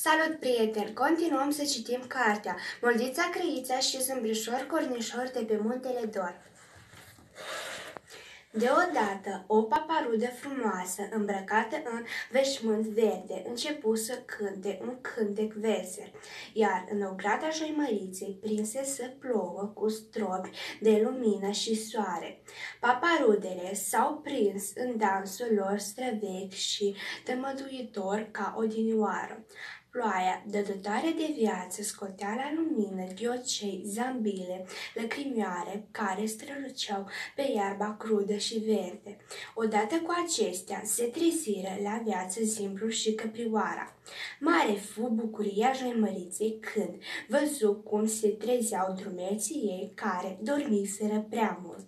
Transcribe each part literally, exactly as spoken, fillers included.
Salut, prieteni! Continuăm să citim cartea Moldița, Crăița și Zâmbrișor Cornișor de pe Muntele Dor. Deodată, o paparudă frumoasă, îmbrăcată în veșmânt verde, începu să cânte un cântec vesel, iar în ograda Joimăriței prinse să plouă cu stropi de lumină și soare. Paparudele s-au prins în dansul lor străvechi și tămăduitor ca odinioară. Ploaia, dădătoare de viață, scotea la lumină ghiocei, zambile, lăcrimioare, care străluceau pe iarba crudă și verde. Odată cu acestea se treziră la viață Zimbru și Căprioara. Mare fu bucuria Joimăriței când văzu cum se trezeau drumeții ei care dormiseră prea mult.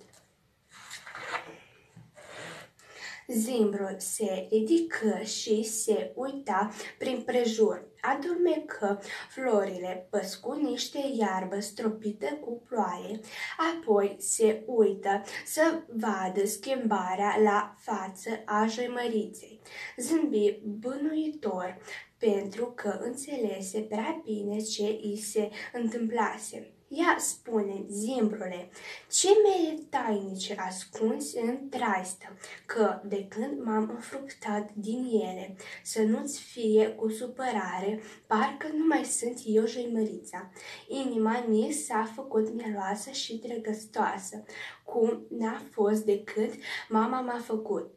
Zimbru se ridică și se uita prin prejur. Adormecă florile, păscu niște iarbă stropită cu ploaie, apoi se uită să vadă schimbarea la față a Joimăriței. Zâmbi bânuitor, pentru că înțelese prea bine ce i se întâmplase. Ia spune, Zimbrule, ce mere tainice ascunzi în traistă, că de când m-am înfructat din ele, să nu-ți fie cu supărare, parcă nu mai sunt eu Joimărița. Inima mi s-a făcut mieloasă și drăgăstoasă, cum n-a fost de când mama m-a făcut.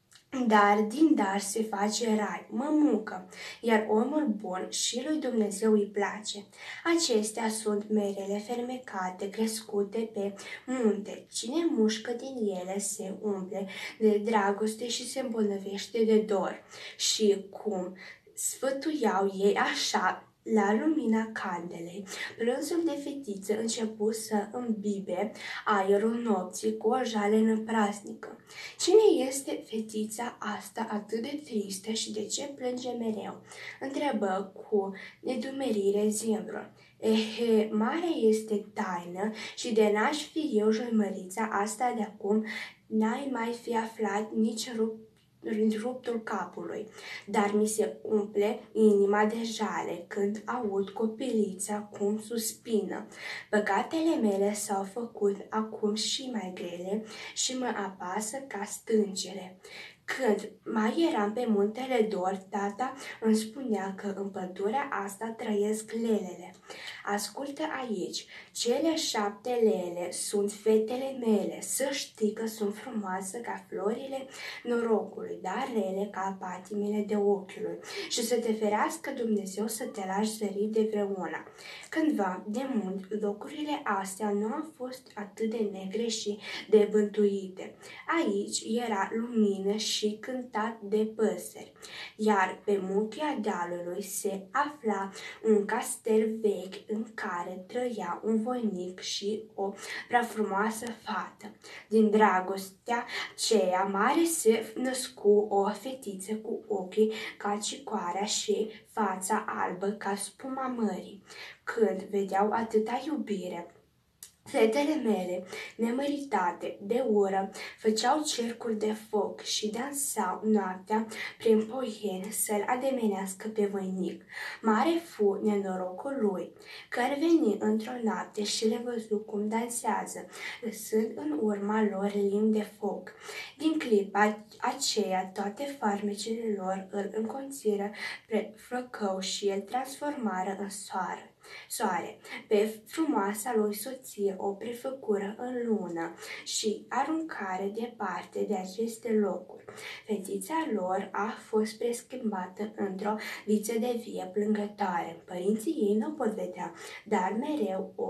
Dar din dar se face rai, mămucă, iar omul bun și lui Dumnezeu îi place. Acestea sunt merele fermecate, crescute pe munte. Cine mușcă din ele se umple de dragoste și se îmbolnăvește de dor. Și cum sfătuiau ei așa, la lumina candelei, plânsul de fetiță începu să îmbibe aerul nopții cu o jalenă praznică. Cine este fetița asta atât de tristă și de ce plânge mereu? Întrebă cu nedumerire Zimbru. Ehe, mare este taină și de n-aș fi eu Joimărița asta de acum, n-ai mai fi aflat nici rup ruptul capului, dar mi se umple inima de jale când aud copilița cum suspină. Păcatele mele s-au făcut acum și mai grele și mă apasă ca stâncele. Când mai eram pe muntele Dor, tata îmi spunea că în pădurea asta trăiesc lelele. Ascultă aici, cele șapte lele sunt fetele mele, să știi că sunt frumoase ca florile norocului, dar rele ca patimile de ochiului și să te ferească Dumnezeu să te lași zări de vreuna. Cândva, de mult, locurile astea nu au fost atât de negre și de bântuite. Aici era lumină și cântat de păsări, iar pe munchia dealului se afla un castel vechi în care trăia un voinic și o prea frumoasă fată. Din dragostea aceea mare se născu o fetiță cu ochii ca cicoarea și fața albă ca spuma mării. Când vedeau atâta iubire, fetele mele, nemăritate de ură, făceau cercuri de foc și dansau noaptea prin poieni să-l ademenească pe voinic. Mare fu nenorocul lui, că veni într-o noapte și le văzu cum dansează, lăsând în urma lor limbi de foc. Din clipa aceea, toate farmecele lor îl înconțiră pe flăcău și îl transformară în soare. Soare. Pe frumoasa lui soție o prefăcură în lună și aruncare departe de aceste locuri. Fetița lor a fost preschimbată într-o viță de vie plângătoare. Părinții ei nu o pot vedea, dar mereu o,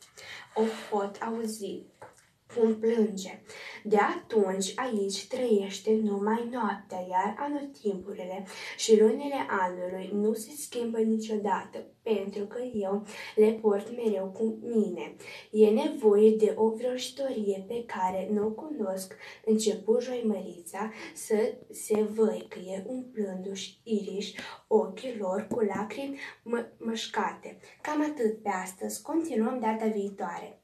o pot auzi cum plânge. De atunci aici trăiește numai noaptea, iar anotimpurile și lunile anului nu se schimbă niciodată, pentru că eu le port mereu cu mine. E nevoie de o vrăjitorie pe care nu o cunosc, începu Joimărița să se văicăie umplându-și iriși ochii lor cu lacrimi mă mășcate. Cam atât pe astăzi, continuăm data viitoare.